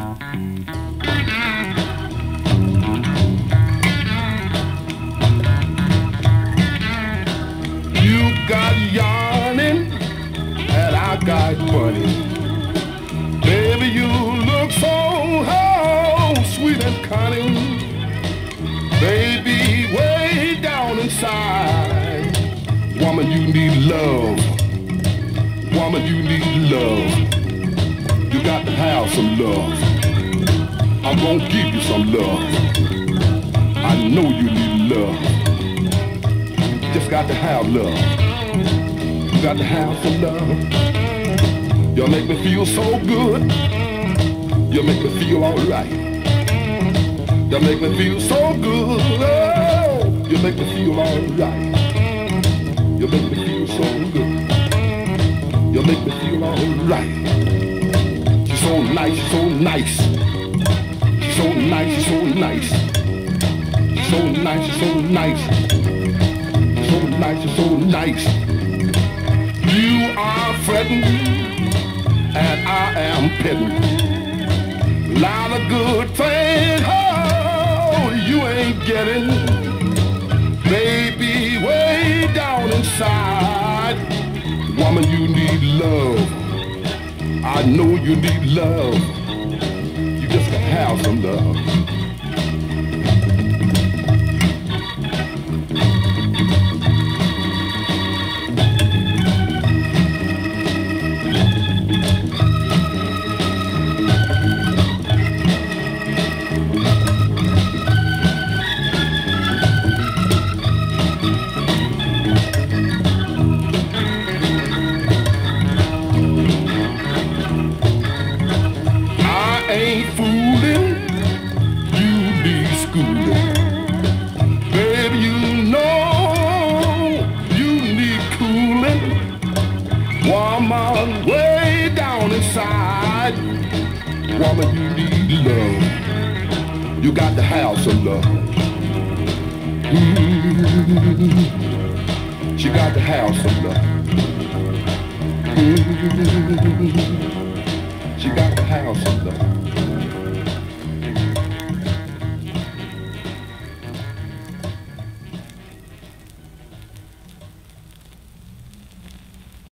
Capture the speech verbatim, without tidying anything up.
You got yarning and I got money. Baby, you look so oh, sweet and cunning. Baby, way down inside, woman, you need love. Woman, you need love. You got to have some love. I'm gonna give you some love. I know you need love. You just got to have love. You got to have some love. You make me feel so good. You make me feel alright. You make me feel so good. Oh, you make me feel alright. You make me feel so good. You make me feel alright. She's so nice, she's so nice. She's so nice, she's so nice. She's so nice, she's so nice. She's so nice, she's so nice. You are fretting and I am petting. Lot of good things, oh, you ain't getting. Baby, way down inside, woman, you need love. I know you need love. You just gotta have some love. Ain't fooling, you need schooling. Baby, you know you need cooling. Woman, way down inside, woman, you need love. You got to have some love. Mm-hmm. She got to have some love. Mm-hmm. She got to have some love.